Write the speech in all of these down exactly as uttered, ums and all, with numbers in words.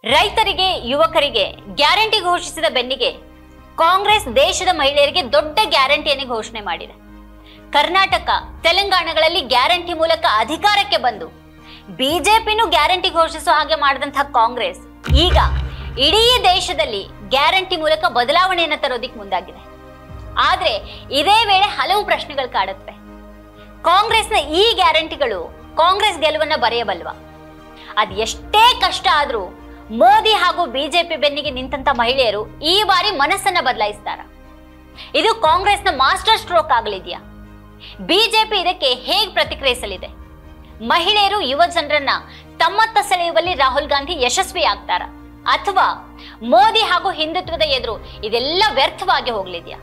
ರೈತರಿಗೆ ಯುವಕರಿಗೆ ಗ್ಯಾರಂಟಿ ಘೋಷಿಸಿದ ಬೆನ್ನಿಗೆ ಕಾಂಗ್ರೆಸ್ ದೇಶದ ಮಹಿಳೆಯರಿಗೆ ದೊಡ್ಡ ಗ್ಯಾರಂಟಿಯನ್ನು ಘೋಷಣೆ ಮಾಡಿದೆ. ಕರ್ನಾಟಕ, ತೆಲಂಗಾಣಗಳಲ್ಲಿ ಗ್ಯಾರಂಟಿ ಮೂಲಕ ಅಧಿಕಾರಕ್ಕೆ ಬಂದು ಬಿಜೆಪಿನೂ ಗ್ಯಾರಂಟಿ ಘೋಷಿಸುವ ಹಾಗೆ ಮಾಡಿದಂತಹ ಕಾಂಗ್ರೆಸ್ ಈಗ ಇಡೀ ದೇಶದಲ್ಲಿ ಗ್ಯಾರಂಟಿ ಮೂಲಕ ಬದಲಾವಣೆಯನ್ನು ತರೋದಿಕ್ಕೆ ಮುಂದಾಗಿದೆ. ಆದ್ರೆ ಇದೇ ವೇಳೆ ಹಲವು ಪ್ರಶ್ನೆಗಳು ಕಾಡುತ್ತವೆ. ಕಾಂಗ್ರೆಸ್ನ ಈ ಗ್ಯಾರಂಟಿಗಳು ಕಾಂಗ್ರೆಸ್ ಗೆಲುವನ್ನ ಬರೆಯಬಲ್ವಾ? ಅದ್ ಎಷ್ಟೇ ಕಷ್ಟ ಆದ್ರೂ ಮೋದಿ ಹಾಗೂ ಬಿಜೆಪಿ ಬೆನ್ನಿಗೆ ನಿಂತ ಮಹಿಳೆಯರು ಈ ಬಾರಿ ಮನಸ್ಸನ್ನ ಬದಲಾಯಿಸ್ತಾರ? ಇದು ಕಾಂಗ್ರೆಸ್ನ ಮಾಸ್ಟರ್ ಸ್ಟ್ರೋಕ್ ಆಗಲಿದೆಯಾ? ಬಿಜೆಪಿ ಇದಕ್ಕೆ ಹೇಗೆ ಪ್ರತಿಕ್ರಿಯಿಸಲಿದೆ? ಮಹಿಳೆಯರು ಯುವ ಜನರನ್ನ ತಮ್ಮತ್ತ ಸೆಳೆಯುವಲ್ಲಿ ರಾಹುಲ್ ಗಾಂಧಿ ಯಶಸ್ವಿ ಆಗ್ತಾರ ಅಥವಾ ಮೋದಿ ಹಾಗೂ ಹಿಂದುತ್ವದ ಎದುರು ಇದೆಲ್ಲ ವ್ಯರ್ಥವಾಗಿ ಹೋಗ್ಲಿದ್ಯಾ?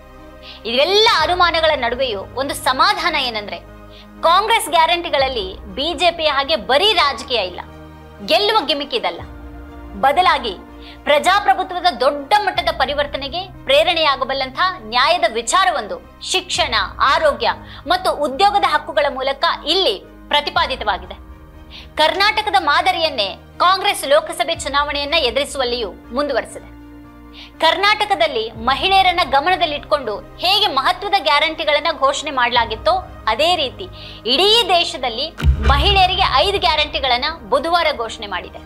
ಇವೆಲ್ಲ ಅನುಮಾನಗಳ ನಡುವೆಯೂ ಒಂದು ಸಮಾಧಾನ ಏನಂದ್ರೆ, ಕಾಂಗ್ರೆಸ್ ಗ್ಯಾರಂಟಿಗಳಲ್ಲಿ ಬಿಜೆಪಿಯ ಹಾಗೆ ಬರೀ ರಾಜಕೀಯ ಇಲ್ಲ, ಗೆಲ್ಲುವ ಗಿಮಿಕ್ ಇದಲ್ಲ. ಬದಲಾಗಿ ಪ್ರಜಾಪ್ರಭುತ್ವದ ದೊಡ್ಡ ಮಟ್ಟದ ಪರಿವರ್ತನೆಗೆ ಪ್ರೇರಣೆಯಾಗಬಲ್ಲಂತಹ ನ್ಯಾಯದ ವಿಚಾರವೊಂದು ಶಿಕ್ಷಣ, ಆರೋಗ್ಯ ಮತ್ತು ಉದ್ಯೋಗದ ಹಕ್ಕುಗಳ ಮೂಲಕ ಇಲ್ಲಿ ಪ್ರತಿಪಾದಿತವಾಗಿದೆ. ಕರ್ನಾಟಕದ ಮಾದರಿಯನ್ನೇ ಕಾಂಗ್ರೆಸ್ ಲೋಕಸಭೆ ಚುನಾವಣೆಯನ್ನ ಎದುರಿಸುವಲ್ಲಿಯೂ ಮುಂದುವರೆಸಿದೆ. ಕರ್ನಾಟಕದಲ್ಲಿ ಮಹಿಳೆಯರನ್ನ ಗಮನದಲ್ಲಿಟ್ಕೊಂಡು ಹೇಗೆ ಮಹತ್ವದ ಗ್ಯಾರಂಟಿಗಳನ್ನ ಘೋಷಣೆ ಮಾಡಲಾಗಿತ್ತೋ ಅದೇ ರೀತಿ ಇಡೀ ದೇಶದಲ್ಲಿ ಮಹಿಳೆಯರಿಗೆ ಐದು ಗ್ಯಾರಂಟಿಗಳನ್ನ ಬುಧವಾರ ಘೋಷಣೆ ಮಾಡಿದೆ.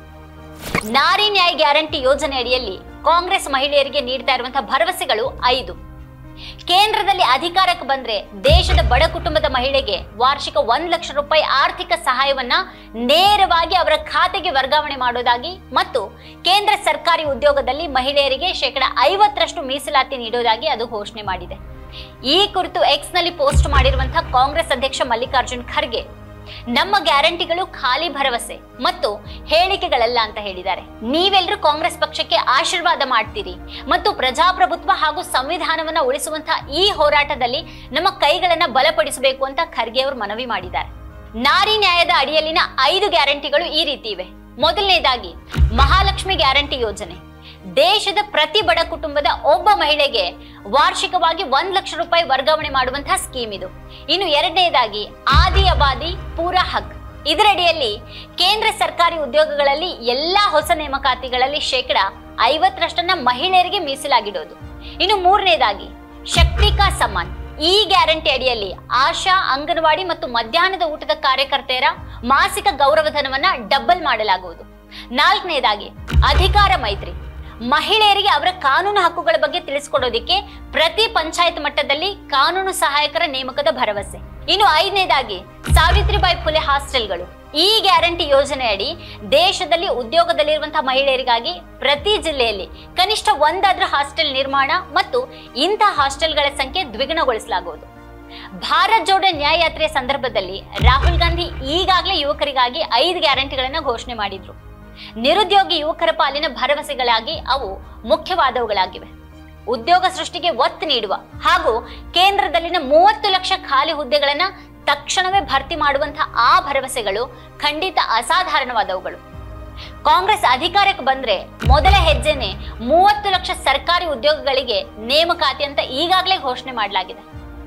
ನಾರಿ ನ್ಯಾಯ ಗ್ಯಾರಂಟಿ ಯೋಜನೆ ಅಡಿಯಲ್ಲಿ ಕಾಂಗ್ರೆಸ್ ಮಹಿಳೆಯರಿಗೆ ನೀಡ್ತಾ ಇರುವಂತಹ ಭರವಸೆಗಳು ಐದು. ಕೇಂದ್ರದಲ್ಲಿ ಅಧಿಕಾರಕ್ಕೆ ಬಂದ್ರೆ ದೇಶದ ಬಡ ಕುಟುಂಬದ ಮಹಿಳೆಗೆ ವಾರ್ಷಿಕ ಒಂದ್ ಲಕ್ಷ ರೂಪಾಯಿ ಆರ್ಥಿಕ ಸಹಾಯವನ್ನ ನೇರವಾಗಿ ಅವರ ಖಾತೆಗೆ ವರ್ಗಾವಣೆ ಮಾಡೋದಾಗಿ ಮತ್ತು ಕೇಂದ್ರ ಸರ್ಕಾರಿ ಉದ್ಯೋಗದಲ್ಲಿ ಮಹಿಳೆಯರಿಗೆ ಶೇಕಡ ಐವತ್ತರಷ್ಟು ಮೀಸಲಾತಿ ನೀಡೋದಾಗಿ ಅದು ಘೋಷಣೆ ಮಾಡಿದೆ. ಈ ಕುರಿತು ಎಕ್ಸ್ ನಲ್ಲಿ ಪೋಸ್ಟ್ ಮಾಡಿರುವಂತಹ ಕಾಂಗ್ರೆಸ್ ಅಧ್ಯಕ್ಷ ಮಲ್ಲಿಕಾರ್ಜುನ್ ಖರ್ಗೆ, ನಮ್ಮ ಗ್ಯಾರಂಟಿಗಳು ಖಾಲಿ ಭರವಸೆ ಮತ್ತು ಹೇಳಿಕೆಗಳಲ್ಲ ಅಂತ ಹೇಳಿದ್ದಾರೆ. ನೀವೆಲ್ಲರೂ ಕಾಂಗ್ರೆಸ್ ಪಕ್ಷಕ್ಕೆ ಆಶೀರ್ವಾದ ಮಾಡ್ತೀರಿ ಮತ್ತು ಪ್ರಜಾಪ್ರಭುತ್ವ ಹಾಗೂ ಸಂವಿಧಾನವನ್ನ ಉಳಿಸುವಂತಹ ಈ ಹೋರಾಟದಲ್ಲಿ ನಮ್ಮ ಕೈಗಳನ್ನ ಬಲಪಡಿಸಬೇಕು ಅಂತ ಖರ್ಗೆ ಅವರು ಮನವಿ ಮಾಡಿದ್ದಾರೆ. ನಾರಿ ನ್ಯಾಯದ ಅಡಿಯಲ್ಲಿನ ಐದು ಗ್ಯಾರಂಟಿಗಳು ಈ ರೀತಿ ಇವೆ. ಮೊದಲನೇದಾಗಿ ಮಹಾಲಕ್ಷ್ಮಿ ಗ್ಯಾರಂಟಿ ಯೋಜನೆ. ದೇಶದ ಪ್ರತಿ ಬಡ ಕುಟುಂಬದ ಒಬ್ಬ ಮಹಿಳೆಗೆ ವಾರ್ಷಿಕವಾಗಿ ಒಂದ್ ಲಕ್ಷ ರೂಪಾಯಿ ವರ್ಗಾವಣೆ ಮಾಡುವಂತಹ ಸ್ಕೀಮ್ ಇದು. ಇನ್ನು ಎರಡನೇದಾಗಿ ಆದಿ ಅಬಾದಿ ಪೂರಾ ಹಕ್. ಇದರಡಿಯಲ್ಲಿ ಕೇಂದ್ರ ಸರ್ಕಾರಿ ಉದ್ಯೋಗಗಳಲ್ಲಿ ಎಲ್ಲಾ ಹೊಸ ನೇಮಕಾತಿಗಳಲ್ಲಿ ಶೇಕಡ ಐವತ್ತರಷ್ಟನ್ನ ಮಹಿಳೆಯರಿಗೆ ಮೀಸಲಾಗಿಡೋದು. ಇನ್ನು ಮೂರನೇದಾಗಿ ಶಕ್ತಿ ಕಾ ಸಮ್ಮಾನ್. ಈ ಗ್ಯಾರಂಟಿ ಅಡಿಯಲ್ಲಿ ಆಶಾ, ಅಂಗನವಾಡಿ ಮತ್ತು ಮಧ್ಯಾಹ್ನದ ಊಟದ ಕಾರ್ಯಕರ್ತೆಯರ ಮಾಸಿಕ ಗೌರವಧನವನ್ನ ಡಬಲ್ ಮಾಡಲಾಗುವುದು. ನಾಲ್ಕನೇದಾಗಿ ಅಧಿಕಾರ ಮೈತ್ರಿ. ಮಹಿಳೆಯರಿಗೆ ಅವರ ಕಾನೂನು ಹಕ್ಕುಗಳ ಬಗ್ಗೆ ತಿಳಿಸಿಕೊಡೋದಿಕ್ಕೆ ಪ್ರತಿ ಪಂಚಾಯತ್ ಮಟ್ಟದಲ್ಲಿ ಕಾನೂನು ಸಹಾಯಕರ ನೇಮಕದ ಭರವಸೆ. ಇನ್ನು ಐದನೇದಾಗಿ ಸಾವಿತ್ರಿಬಾಯಿ ಫುಲೆ ಹಾಸ್ಟೆಲ್ಗಳು. ಈ ಗ್ಯಾರಂಟಿ ಯೋಜನೆಯಡಿ ದೇಶದಲ್ಲಿ ಉದ್ಯೋಗದಲ್ಲಿರುವಂತಹ ಮಹಿಳೆಯರಿಗಾಗಿ ಪ್ರತಿ ಜಿಲ್ಲೆಯಲ್ಲಿ ಕನಿಷ್ಠ ಒಂದಾದ್ರೂ ಹಾಸ್ಟೆಲ್ ನಿರ್ಮಾಣ ಮತ್ತು ಇಂತಹ ಹಾಸ್ಟೆಲ್ಗಳ ಸಂಖ್ಯೆ ದ್ವಿಗುಣಗೊಳಿಸಲಾಗುವುದು. ಭಾರತ್ ಜೋಡೋ ನ್ಯಾಯ ಯಾತ್ರೆಯ ಸಂದರ್ಭದಲ್ಲಿ ರಾಹುಲ್ ಗಾಂಧಿ ಈಗಾಗಲೇ ಯುವಕರಿಗಾಗಿ ಐದು ಗ್ಯಾರಂಟಿಗಳನ್ನ ಘೋಷಣೆ ಮಾಡಿದ್ರು. ನಿರುದ್ಯೋಗಿ ಯುವಕರ ಪಾಲಿನ ಭರವಸೆಗಳಾಗಿ ಅವು ಮುಖ್ಯವಾದವುಗಳಾಗಿವೆ. ಉದ್ಯೋಗ ಸೃಷ್ಟಿಗೆ ಒತ್ತು ನೀಡುವ ಹಾಗೂ ಕೇಂದ್ರದಲ್ಲಿನ ಮೂವತ್ತು ಲಕ್ಷ ಖಾಲಿ ಹುದ್ದೆಗಳನ್ನ ತಕ್ಷಣವೇ ಭರ್ತಿ ಮಾಡುವಂತಹ ಆ ಭರವಸೆಗಳು ಖಂಡಿತ ಅಸಾಧಾರಣವಾದವುಗಳು. ಕಾಂಗ್ರೆಸ್ ಅಧಿಕಾರಕ್ಕೆ ಬಂದ್ರೆ ಮೊದಲ ಹೆಜ್ಜೆನೆ ಮೂವತ್ತು ಲಕ್ಷ ಸರ್ಕಾರಿ ಉದ್ಯೋಗಗಳಿಗೆ ನೇಮಕಾತಿ ಅಂತ ಈಗಾಗಲೇ ಘೋಷಣೆ ಮಾಡಲಾಗಿದೆ.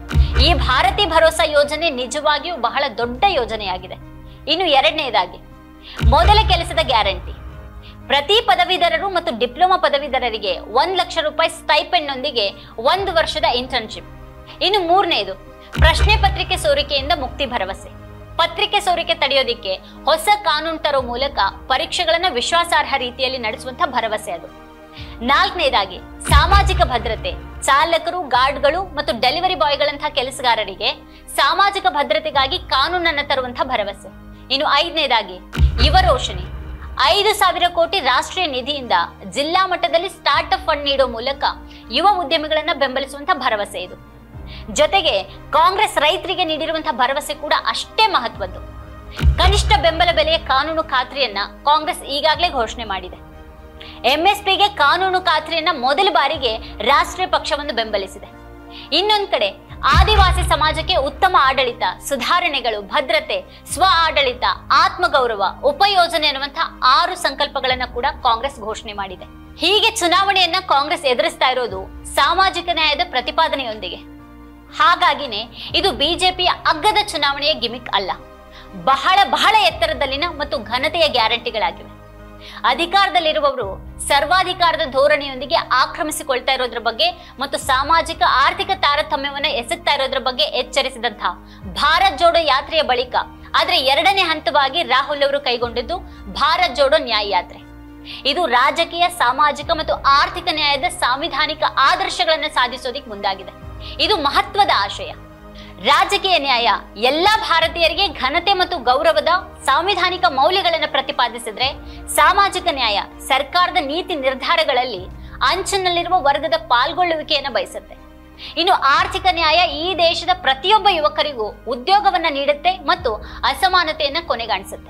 ಈ ಭಾರತೀಯ ಭರೋಸಾ ಯೋಜನೆ ನಿಜವಾಗಿಯೂ ಬಹಳ ದೊಡ್ಡ ಯೋಜನೆಯಾಗಿದೆ. ಇನ್ನು ಎರಡನೇದಾಗಿ ಮೊದಲ ಕೆಲಸದ ಗ್ಯಾರಂಟಿ. ಪ್ರತಿ ಪದವೀಧರರು ಮತ್ತು ಡಿಪ್ಲೊಮಾ ಪದವೀಧರರಿಗೆ ಒಂದ್ ಲಕ್ಷ ರೂಪಾಯಿ ಸ್ಟೈಪೆಂಡ್ ನೊಂದಿಗೆ ಒಂದು ವರ್ಷದ ಇಂಟರ್ನ್ಶಿಪ್. ಇನ್ನು ಮೂರನೇದು ಪ್ರಶ್ನೆ ಪತ್ರಿಕೆ ಸೋರಿಕೆಯಿಂದ ಮುಕ್ತಿ ಭರವಸೆ. ಪತ್ರಿಕೆ ಸೋರಿಕೆ ತಡೆಯೋದಿಕ್ಕೆ ಹೊಸ ಕಾನೂನು ತರೋ ಮೂಲಕ ಪರೀಕ್ಷೆಗಳನ್ನ ವಿಶ್ವಾಸಾರ್ಹ ರೀತಿಯಲ್ಲಿ ನಡೆಸುವಂತಹ ಭರವಸೆ ಅದು. ನಾಲ್ಕನೇದಾಗಿ ಸಾಮಾಜಿಕ ಭದ್ರತೆ. ಚಾಲಕರು, ಗಾರ್ಡ್ಗಳು ಮತ್ತು ಡೆಲಿವರಿ ಬಾಯ್ಗಳಂತಹ ಕೆಲಸಗಾರರಿಗೆ ಸಾಮಾಜಿಕ ಭದ್ರತೆಗಾಗಿ ಕಾನೂನನ್ನ ತರುವಂತಹ ಭರವಸೆ. ಇನ್ನು ಐದನೇದಾಗಿ ಯುವ ರೋಶನಿ. ಐದು ಸಾವಿರ ಕೋಟಿ ರಾಷ್ಟ್ರೀಯ ನಿಧಿಯಿಂದ ಜಿಲ್ಲಾ ಮಟ್ಟದಲ್ಲಿ ಸ್ಟಾರ್ಟ್ ಅಪ್ ಫಂಡ್ ನೀಡೋ ಮೂಲಕ ಯುವ ಉದ್ಯಮಿಗಳನ್ನ ಬೆಂಬಲಿಸುವಂತಹ ಭರವಸೆ ಇದು. ಜೊತೆಗೆ ಕಾಂಗ್ರೆಸ್ ರೈತರಿಗೆ ನೀಡಿರುವಂತಹ ಭರವಸೆ ಕೂಡ ಅಷ್ಟೇ ಮಹತ್ವದ್ದು. ಕನಿಷ್ಠ ಬೆಂಬಲ ಬೆಲೆಯ ಕಾನೂನು ಖಾತ್ರಿಯನ್ನ ಕಾಂಗ್ರೆಸ್ ಈಗಾಗಲೇ ಘೋಷಣೆ ಮಾಡಿದೆ. ಎಂಎಸ್ಪಿಗೆ ಕಾನೂನು ಖಾತ್ರಿಯನ್ನ ಮೊದಲ ಬಾರಿಗೆ ರಾಷ್ಟ್ರೀಯ ಪಕ್ಷವನ್ನು ಬೆಂಬಲಿಸಿದೆ. ಇನ್ನೊಂದ್ ಕಡೆ ಆದಿವಾಸಿ ಸಮಾಜಕ್ಕೆ ಉತ್ತಮ ಆಡಳಿತ, ಸುಧಾರಣೆಗಳು, ಭದ್ರತೆ, ಸ್ವ ಆಡಳಿತ, ಆತ್ಮಗೌರವ, ಉಪಯೋಜನೆ ಅನ್ನುವಂತಹ ಆರು ಸಂಕಲ್ಪಗಳನ್ನ ಕೂಡ ಕಾಂಗ್ರೆಸ್ ಘೋಷಣೆ ಮಾಡಿದೆ. ಹೀಗೆ ಚುನಾವಣೆಯನ್ನ ಕಾಂಗ್ರೆಸ್ ಎದುರಿಸ್ತಾ ಇರೋದು ಸಾಮಾಜಿಕ ನ್ಯಾಯದ ಪ್ರತಿಪಾದನೆಯೊಂದಿಗೆ. ಹಾಗಾಗಿನೇ ಇದು ಬಿಜೆಪಿಯ ಅಗ್ಗದ ಚುನಾವಣೆಯ ಗಿಮಿಕ್ ಅಲ್ಲ, ಬಹಳ ಬಹಳ ಎತ್ತರದಲ್ಲಿನ ಮತ್ತು ಘನತೆಯ ಗ್ಯಾರಂಟಿಗಳಾಗಿವೆ. ಅಧಿಕಾರದಲ್ಲಿರುವವರು ಸರ್ವಾಧಿಕಾರದ ಧೋರಣೆಯೊಂದಿಗೆ ಆಕ್ರಮಿಸಿಕೊಳ್ತಾ ಇರೋದ್ರ ಬಗ್ಗೆ ಮತ್ತು ಸಾಮಾಜಿಕ ಆರ್ಥಿಕ ತಾರತಮ್ಯವನ್ನು ಎಸಗ್ತಾ ಇರೋದ್ರ ಬಗ್ಗೆ ಎಚ್ಚರಿಸಿದಂತಹ ಭಾರತ್ ಜೋಡೋ ಯಾತ್ರೆಯ ಬಳಿಕ ಆದ್ರೆ ಎರಡನೇ ಹಂತವಾಗಿ ರಾಹುಲ್ ಅವರು ಕೈಗೊಂಡಿದ್ದು ಭಾರತ್ ಜೋಡೋ ನ್ಯಾಯ ಯಾತ್ರೆ. ಇದು ರಾಜಕೀಯ, ಸಾಮಾಜಿಕ ಮತ್ತು ಆರ್ಥಿಕ ನ್ಯಾಯದ ಸಾಂವಿಧಾನಿಕ ಆದರ್ಶಗಳನ್ನು ಸಾಧಿಸೋದಿಕ್ ಮುಂದಾಗಿದೆ. ಇದು ಮಹತ್ವದ ಆಶಯ. ರಾಜಕೀಯ ನ್ಯಾಯ ಎಲ್ಲಾ ಭಾರತೀಯರಿಗೆ ಘನತೆ ಮತ್ತು ಗೌರವದ ಸಾಂವಿಧಾನಿಕ ಮೌಲ್ಯಗಳನ್ನು ಪ್ರತಿಪಾದಿಸಿದ್ರೆ, ಸಾಮಾಜಿಕ ನ್ಯಾಯ ಸರ್ಕಾರದ ನೀತಿ ನಿರ್ಧಾರಗಳಲ್ಲಿ ಅಂಚಿನಲ್ಲಿರುವ ವರ್ಗದ ಪಾಲ್ಗೊಳ್ಳುವಿಕೆಯನ್ನು ಬಯಸುತ್ತೆ. ಇನ್ನು ಆರ್ಥಿಕ ನ್ಯಾಯ ಈ ದೇಶದ ಪ್ರತಿಯೊಬ್ಬ ಯುವಕರಿಗೂ ಉದ್ಯೋಗವನ್ನ ನೀಡುತ್ತೆ ಮತ್ತು ಅಸಮಾನತೆಯನ್ನ ಕೊನೆಗಾಣಿಸುತ್ತೆ.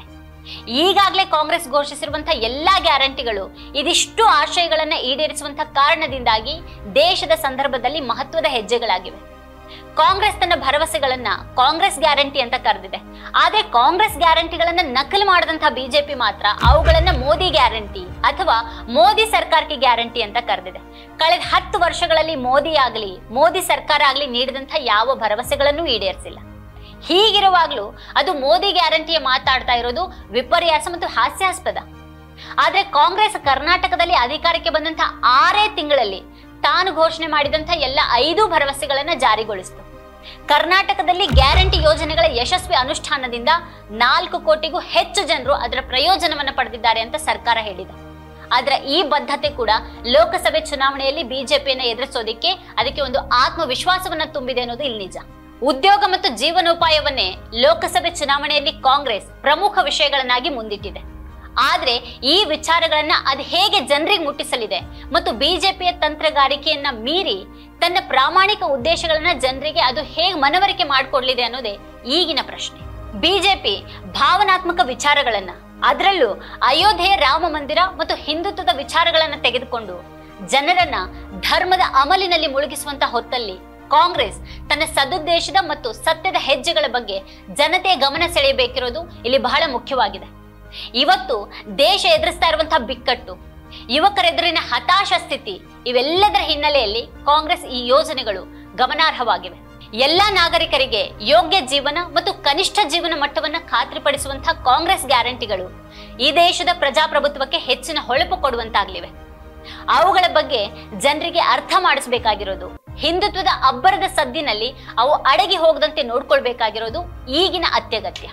ಈಗಾಗಲೇ ಕಾಂಗ್ರೆಸ್ ಘೋಷಿಸಿರುವಂತಹ ಎಲ್ಲಾ ಗ್ಯಾರಂಟಿಗಳು ಇದಿಷ್ಟು ಆಶಯಗಳನ್ನ ಈಡೇರಿಸುವಂತಹ ಕಾರಣದಿಂದಾಗಿ ದೇಶದ ಸಂದರ್ಭದಲ್ಲಿ ಮಹತ್ವದ ಹೆಜ್ಜೆಗಳಾಗಿವೆ. ಕಾಂಗ್ರೆಸ್ ತನ್ನ ಭರವಸೆಗಳನ್ನ ಕಾಂಗ್ರೆಸ್ ಗ್ಯಾರಂಟಿ ಅಂತ ಕರೆದಿದೆ. ಆದ್ರೆ ಕಾಂಗ್ರೆಸ್ ಗ್ಯಾರಂಟಿಗಳನ್ನ ನಕಲು ಮಾಡಿದಂತಹ ಬಿಜೆಪಿ ಮಾತ್ರ ಅವುಗಳನ್ನ ಮೋದಿ ಗ್ಯಾರಂಟಿ ಅಥವಾ ಮೋದಿ ಸರ್ಕಾರಕ್ಕೆ ಗ್ಯಾರಂಟಿ ಅಂತ ಕರೆದಿದೆ. ಕಳೆದ ಹತ್ತು ವರ್ಷಗಳಲ್ಲಿ ಮೋದಿ ಆಗ್ಲಿ ಮೋದಿ ಸರ್ಕಾರ ಆಗ್ಲಿ ನೀಡಿದಂತಹ ಯಾವ ಭರವಸೆಗಳನ್ನು ಈಡೇರಿಸಿಲ್ಲ. ಹೀಗಿರುವಾಗ್ಲೂ ಅದು ಮೋದಿ ಗ್ಯಾರಂಟಿಯ ಮಾತಾಡ್ತಾ ಇರೋದು ವಿಪರ್ಯಾಸ ಮತ್ತು ಹಾಸ್ಯಾಸ್ಪದ. ಆದ್ರೆ ಕಾಂಗ್ರೆಸ್ ಕರ್ನಾಟಕದಲ್ಲಿ ಅಧಿಕಾರಕ್ಕೆ ಬಂದಂತಹ ಆರೇ ತಿಂಗಳಲ್ಲಿ ತಾನು ಘೋಷಣೆ ಮಾಡಿದಂತ ಎಲ್ಲ ಐದು ಭರವಸೆಗಳನ್ನ ಜಾರಿಗೊಳಿಸಿತು. ಕರ್ನಾಟಕದಲ್ಲಿ ಗ್ಯಾರಂಟಿ ಯೋಜನೆಗಳ ಯಶಸ್ವಿ ಅನುಷ್ಠಾನದಿಂದ ನಾಲ್ಕು ಕೋಟಿಗೂ ಹೆಚ್ಚು ಜನರು ಅದರ ಪ್ರಯೋಜನವನ್ನ ಪಡೆದಿದ್ದಾರೆ ಅಂತ ಸರ್ಕಾರ ಹೇಳಿದೆ. ಆದ್ರೆ ಈ ಬದ್ಧತೆ ಕೂಡ ಲೋಕಸಭೆ ಚುನಾವಣೆಯಲ್ಲಿ ಬಿಜೆಪಿಯನ್ನ ಎದುರಿಸೋದಿಕ್ಕೆ ಅದಕ್ಕೆ ಒಂದು ಆತ್ಮವಿಶ್ವಾಸವನ್ನ ತುಂಬಿದೆ ಅನ್ನೋದು ಇಲ್ಲಿ ನಿಜ. ಉದ್ಯೋಗ ಮತ್ತು ಜೀವನೋಪಾಯವನ್ನೇ ಲೋಕಸಭೆ ಚುನಾವಣೆಯಲ್ಲಿ ಕಾಂಗ್ರೆಸ್ ಪ್ರಮುಖ ವಿಷಯಗಳನ್ನಾಗಿ ಮುಂದಿಟ್ಟಿದೆ. ಆದ್ರೆ ಈ ವಿಚಾರಗಳನ್ನ ಅದು ಹೇಗೆ ಜನರಿಗೆ ಮುಟ್ಟಿಸಲಿದೆ ಮತ್ತು ಬಿಜೆಪಿಯ ತಂತ್ರಗಾರಿಕೆಯನ್ನ ಮೀರಿ ತನ್ನ ಪ್ರಾಮಾಣಿಕ ಉದ್ದೇಶಗಳನ್ನ ಜನರಿಗೆ ಅದು ಹೇಗೆ ಮನವರಿಕೆ ಮಾಡಿಕೊಡ್ಲಿದೆ ಅನ್ನೋದೇ ಈಗಿನ ಪ್ರಶ್ನೆ. ಬಿಜೆಪಿ ಭಾವನಾತ್ಮಕ ವಿಚಾರಗಳನ್ನ, ಅದರಲ್ಲೂ ಅಯೋಧ್ಯೆಯ ರಾಮ ಮಂದಿರ ಮತ್ತು ಹಿಂದುತ್ವದ ವಿಚಾರಗಳನ್ನ ತೆಗೆದುಕೊಂಡು ಜನರನ್ನ ಧರ್ಮದ ಅಮಲಿನಲ್ಲಿ ಮುಳುಗಿಸುವಂತ ಹೊತ್ತಲ್ಲಿ ಕಾಂಗ್ರೆಸ್ ತನ್ನ ಸದುದ್ದೇಶದ ಮತ್ತು ಸತ್ಯದ ಹೆಜ್ಜೆಗಳ ಬಗ್ಗೆ ಜನತೆಯ ಗಮನ ಸೆಳೆಯಬೇಕಿರೋದು ಇಲ್ಲಿ ಬಹಳ ಮುಖ್ಯವಾಗಿದೆ. ಇವತ್ತು ದೇಶ ಎದುರಿಸ್ತಾ ಇರುವಂತಹ ಬಿಕ್ಕಟ್ಟು, ಯುವಕರೆದುರಿನ ಹತಾಶ ಸ್ಥಿತಿ, ಇವೆಲ್ಲದರ ಹಿನ್ನೆಲೆಯಲ್ಲಿ ಕಾಂಗ್ರೆಸ್ ಈ ಯೋಜನೆಗಳು ಗಮನಾರ್ಹವಾಗಿವೆ. ಎಲ್ಲಾ ನಾಗರಿಕರಿಗೆ ಯೋಗ್ಯ ಜೀವನ ಮತ್ತು ಕನಿಷ್ಠ ಜೀವನ ಮಟ್ಟವನ್ನ ಖಾತ್ರಿಪಡಿಸುವಂತಹ ಕಾಂಗ್ರೆಸ್ ಗ್ಯಾರಂಟಿಗಳು ಈ ದೇಶದ ಪ್ರಜಾಪ್ರಭುತ್ವಕ್ಕೆ ಹೆಚ್ಚಿನ ಹೊಳಪು ಕೊಡುವಂತಾಗ್ಲಿವೆ. ಅವುಗಳ ಬಗ್ಗೆ ಜನರಿಗೆ ಅರ್ಥ ಮಾಡಿಸಬೇಕಾಗಿರೋದು, ಹಿಂದುತ್ವದ ಅಬ್ಬರದ ಸದ್ದಿನಲ್ಲಿ ಅವು ಅಡಗಿ ಹೋಗದಂತೆ ನೋಡ್ಕೊಳ್ಬೇಕಾಗಿರೋದು ಈಗಿನ ಅತ್ಯಗತ್ಯ.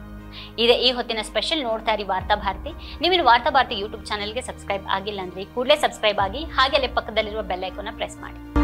ಇದೆ ಈ ಹೊತ್ತಿನ ಸ್ಪೆಷಲ್. ನೋಡ್ತಾ ಇರಿ ವಾರ್ತಾ ಭಾರತಿ. ನೀವಿನ್ನು ವಾರ್ತಾ ಭಾರತಿ ಯೂಟ್ಯೂಬ್ ಚಾನೆಲ್ಗೆ ಸಬ್ಸ್ಕ್ರೈಬ್ ಆಗಿಲ್ಲ ಅಂದ್ರೆ ಕೂಡಲೇ ಸಬ್ಸ್ಕ್ರೈಬ್ ಆಗಿ, ಹಾಗೆ ಅಲ್ಲಿ ಪಕ್ಕದಲ್ಲಿರುವ ಬೆಲ್ ಐಕಾನ್ ಪ್ರೆಸ್ ಮಾಡಿ.